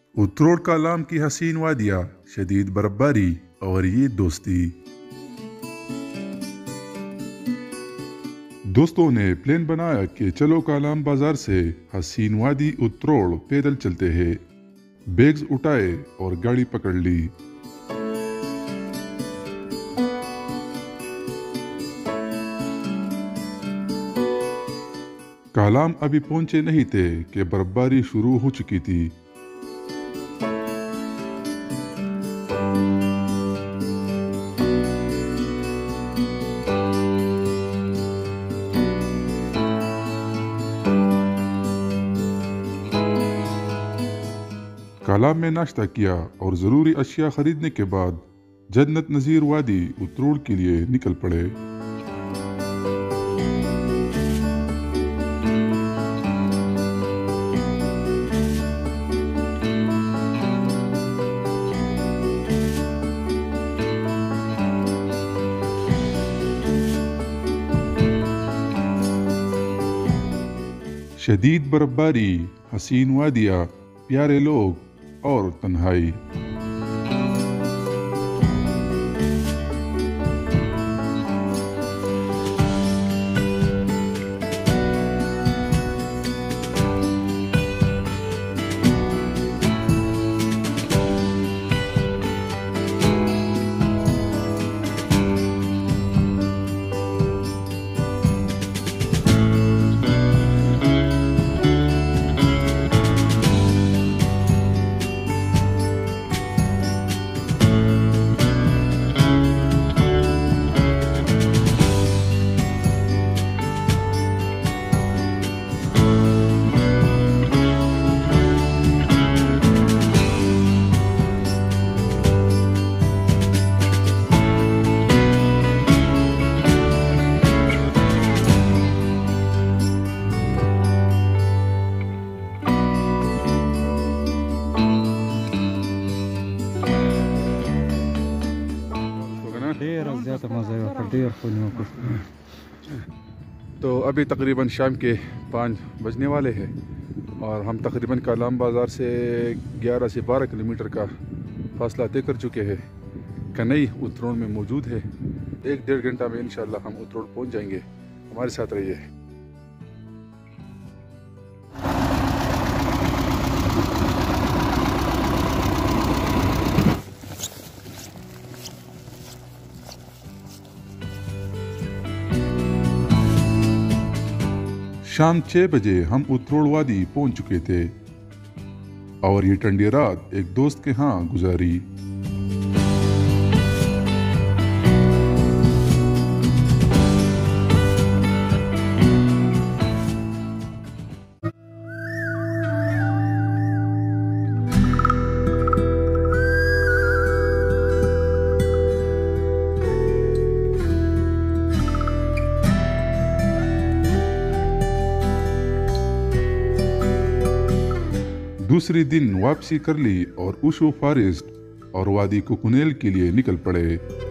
उत्तरोड़ कालाम की हसीन वादियाँ, शदीद बर्फबारी और ये दोस्ती। दोस्तों ने प्लान बनाया कि चलो कालाम बाजार से हसीन वादी उत्तरोड़ पैदल चलते हैं। बैग्स उठाए और गाड़ी पकड़ ली। कालाम अभी पहुंचे नहीं थे कि बर्फबारी शुरू हो चुकी थी। कालाम में नाश्ता किया और ज़रूरी अशिया खरीदने के बाद जन्नत नज़ीर वादी उत्तरोड़ के लिए निकल पड़े। शदीद बर्फबारी, हसीन वादियाँ, प्यारे लोग और तन्हाई। तो अभी तकरीबन शाम के 5 बजने वाले हैं और हम तकरीबन कालाम बाज़ार से 11 से 12 किलोमीटर का फासला तय कर चुके हैं। कनई उत्तरोड़ में मौजूद है। 1-1.5 घंटा में इंशाल्लाह हम उत्तरोड़ पहुंच जाएंगे। हमारे साथ रहिए। शाम 6 बजे हम उत्तरोड़ वादी पहुंच चुके थे और ये ठंडी रात एक दोस्त के यहाँ गुजारी। दूसरे दिन वापसी कर ली और उशू फॉरेस्ट और वादी कुकुनेल के लिए निकल पड़े।